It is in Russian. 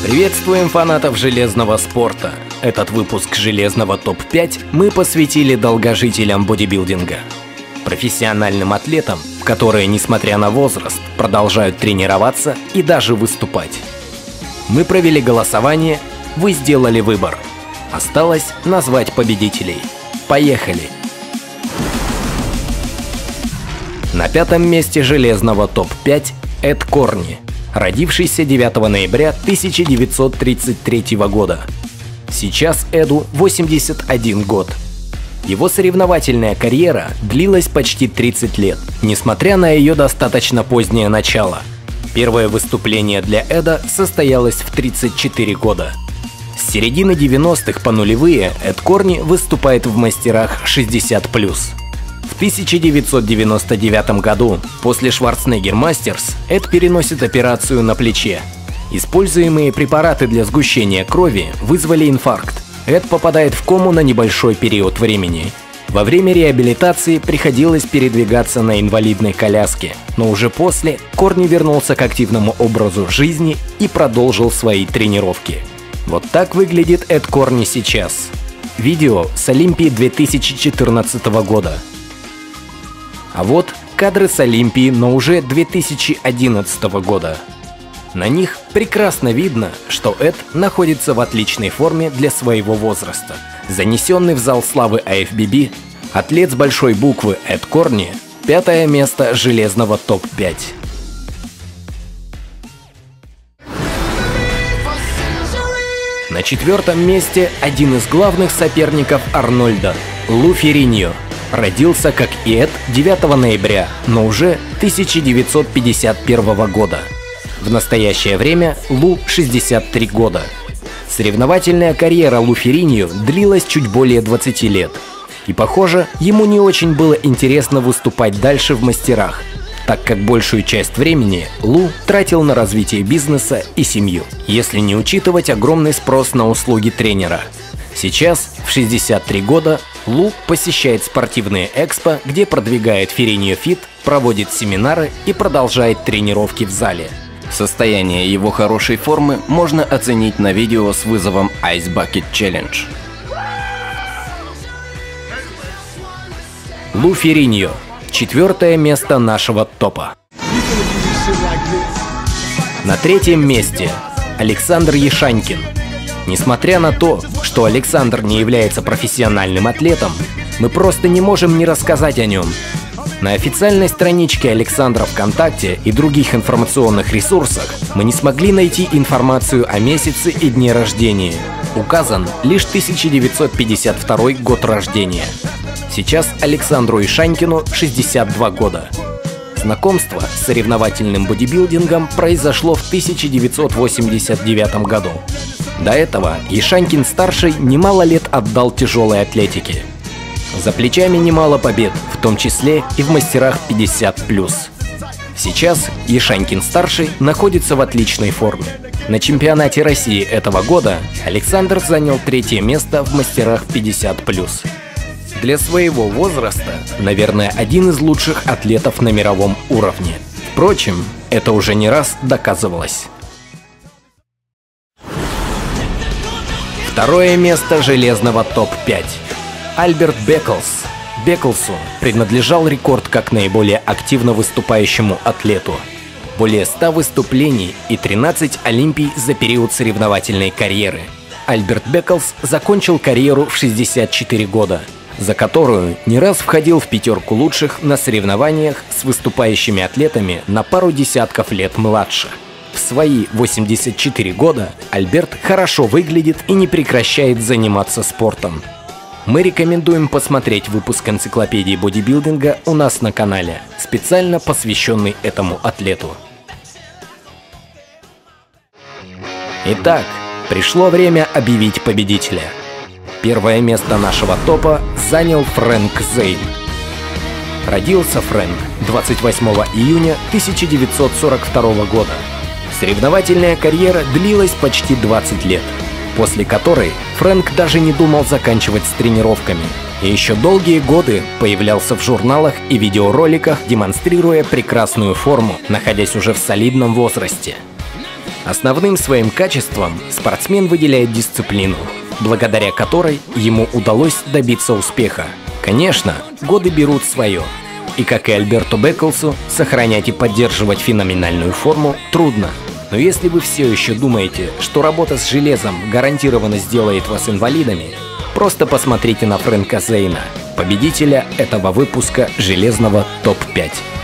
Приветствуем фанатов железного спорта! Этот выпуск железного ТОП-5 мы посвятили долгожителям бодибилдинга. Профессиональным атлетам, которые, несмотря на возраст, продолжают тренироваться и даже выступать. Мы провели голосование, вы сделали выбор. Осталось назвать победителей. Поехали! На пятом месте железного ТОП-5 Эд Корни, родившийся 9 ноября 1933 года. Сейчас Эду 81 год. Его соревновательная карьера длилась почти 30 лет, несмотря на ее достаточно позднее начало. Первое выступление для Эда состоялось в 34 года. С середины 90-х по нулевые Эд Корни выступает в мастерах 60+. В 1999 году, после Schwarzenegger Masters, Эд переносит операцию на плече. Используемые препараты для сгущения крови вызвали инфаркт. Эд попадает в кому на небольшой период времени. Во время реабилитации приходилось передвигаться на инвалидной коляске, но уже после Корни вернулся к активному образу жизни и продолжил свои тренировки. Вот так выглядит Эд Корни сейчас. Видео с Олимпии 2014 года. А вот кадры с Олимпии, но уже 2011 года. На них прекрасно видно, что Эд находится в отличной форме для своего возраста. Занесенный в зал славы IFBB, атлет с большой буквы Эд Корни, пятое место железного ТОП-5. На четвертом месте один из главных соперников Арнольда – Лу Ферриньо. Родился, как и Эд, 9 ноября, но уже 1951 года. В настоящее время Лу 63 года. Соревновательная карьера Лу Ферриньо длилась чуть более 20 лет. И, похоже, ему не очень было интересно выступать дальше в мастерах, так как большую часть времени Лу тратил на развитие бизнеса и семью, если не учитывать огромный спрос на услуги тренера. Сейчас, в 63 года, Лу посещает спортивные экспо, где продвигает Ферриньо Фит, проводит семинары и продолжает тренировки в зале. Состояние его хорошей формы можно оценить на видео с вызовом Ice Bucket Challenge. Лу Ферриньо. Четвертое место нашего топа. На третьем месте Александр Яшанькин. Несмотря на то, что Александр не является профессиональным атлетом, мы просто не можем не рассказать о нем. На официальной страничке Александра ВКонтакте и других информационных ресурсах мы не смогли найти информацию о месяце и дне рождения. Указан лишь 1952 год рождения. Сейчас Александру Яшанькину 62 года. Знакомство с соревновательным бодибилдингом произошло в 1989 году. До этого Яшанькин-старший немало лет отдал тяжелой атлетике. За плечами немало побед, в том числе и в мастерах 50+. Сейчас Яшанькин-старший находится в отличной форме. На чемпионате России этого года Александр занял третье место в мастерах 50+. Для своего возраста, наверное, один из лучших атлетов на мировом уровне. Впрочем, это уже не раз доказывалось. Второе место железного ТОП-5. Альберт Беклс. Беклсу принадлежал рекорд как наиболее активно выступающему атлету. Более 100 выступлений и 13 Олимпий за период соревновательной карьеры. Альберт Беклс закончил карьеру в 64 года, за которую не раз входил в пятерку лучших на соревнованиях с выступающими атлетами на пару десятков лет младше. В свои 84 года Альберт хорошо выглядит и не прекращает заниматься спортом. Мы рекомендуем посмотреть выпуск энциклопедии бодибилдинга у нас на канале, специально посвященный этому атлету. Итак, пришло время объявить победителя. Первое место нашего топа занял Фрэнк Зейн. Родился Фрэнк 28 июня 1942 года. Соревновательная карьера длилась почти 20 лет, после которой Фрэнк даже не думал заканчивать с тренировками. И еще долгие годы появлялся в журналах и видеороликах, демонстрируя прекрасную форму, находясь уже в солидном возрасте. Основным своим качеством спортсмен выделяет дисциплину, благодаря которой ему удалось добиться успеха. Конечно, годы берут свое. И как и Альберту Беклсу, сохранять и поддерживать феноменальную форму трудно. Но если вы все еще думаете, что работа с железом гарантированно сделает вас инвалидами, просто посмотрите на Фрэнка Зейна, победителя этого выпуска железного топ-5.